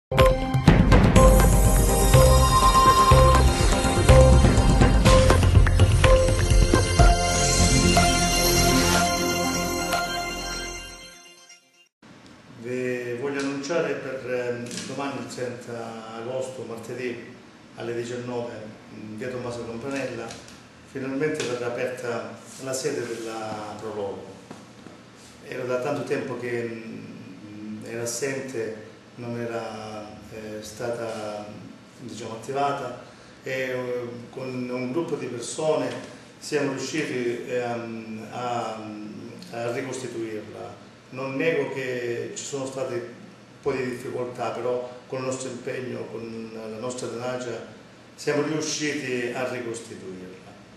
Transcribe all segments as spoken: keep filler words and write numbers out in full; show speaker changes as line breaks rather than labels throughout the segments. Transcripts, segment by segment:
Vi voglio annunciare per domani, il trenta agosto, martedì alle diciannove, in via Tommaso Campanella, finalmente verrà aperta la sede della Prologo. Era da tanto tempo che era assente, non era eh, stata diciamo, attivata e eh, con un gruppo di persone siamo riusciti eh, a, a ricostituirla. Non nego che ci sono state un po' di difficoltà, però con il nostro impegno, con la nostra tenacia, siamo riusciti a ricostituirla.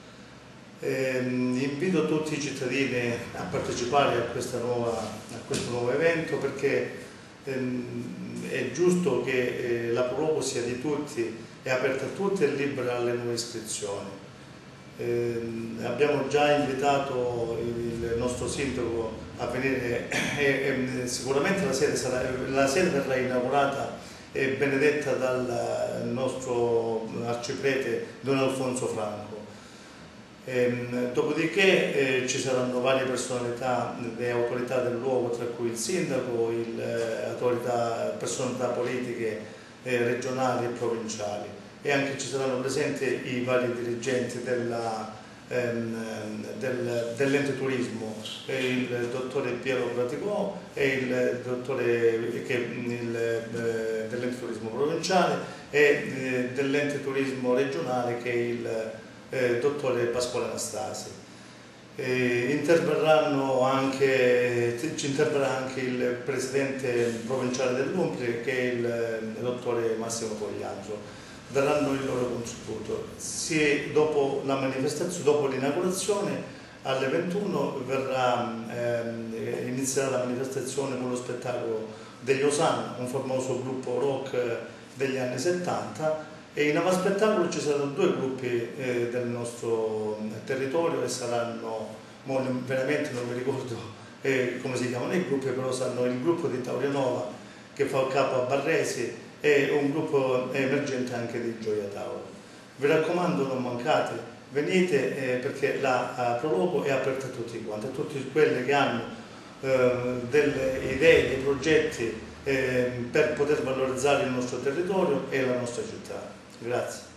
Eh, invito tutti i cittadini a partecipare a, questa nuova, a questo nuovo evento perché ehm, è giusto che eh, la Prologo sia di tutti, è aperta a tutti e libera alle nuove iscrizioni. Eh, abbiamo già invitato il nostro sindaco a venire e, e sicuramente la sede, sarà, la sede verrà inaugurata e benedetta dal nostro arciprete Don Alfonso Franco. E, dopodiché eh, ci saranno varie personalità e autorità del luogo, tra cui il sindaco, il, eh, autorità, personalità politiche eh, regionali e provinciali, e anche ci saranno presenti i vari dirigenti della, ehm, del, dell'ente turismo, il dottore Piero Praticò e il dottore che, il, eh, dell'ente turismo provinciale e eh, dell'ente turismo regionale che è il eh, dottore Pasquale Anastasi. Eh, interverranno anche, ci interverrà anche il presidente provinciale dell'Umbria che è il, il dottore Massimo Fogliaggio. Daranno il loro contributo. Sì, dopo la manifestazione, dopo l'inaugurazione, alle ventuno verrà, ehm, inizierà la manifestazione con lo spettacolo degli Osanna, un famoso gruppo rock degli anni settanta, e in avaspettacolo ci saranno due gruppi eh, del nostro territorio e saranno, mo, veramente non mi ricordo eh, come si chiamano i gruppi, però saranno il gruppo di Taurianova che fa il capo a Barresi e un gruppo emergente anche di Gioia Tauro. Vi raccomando, non mancate, venite eh, perché la Prologo è aperta a tutti quanti, a tutti quelli che hanno eh, delle idee, dei progetti eh, per poter valorizzare il nostro territorio e la nostra città. Grazie.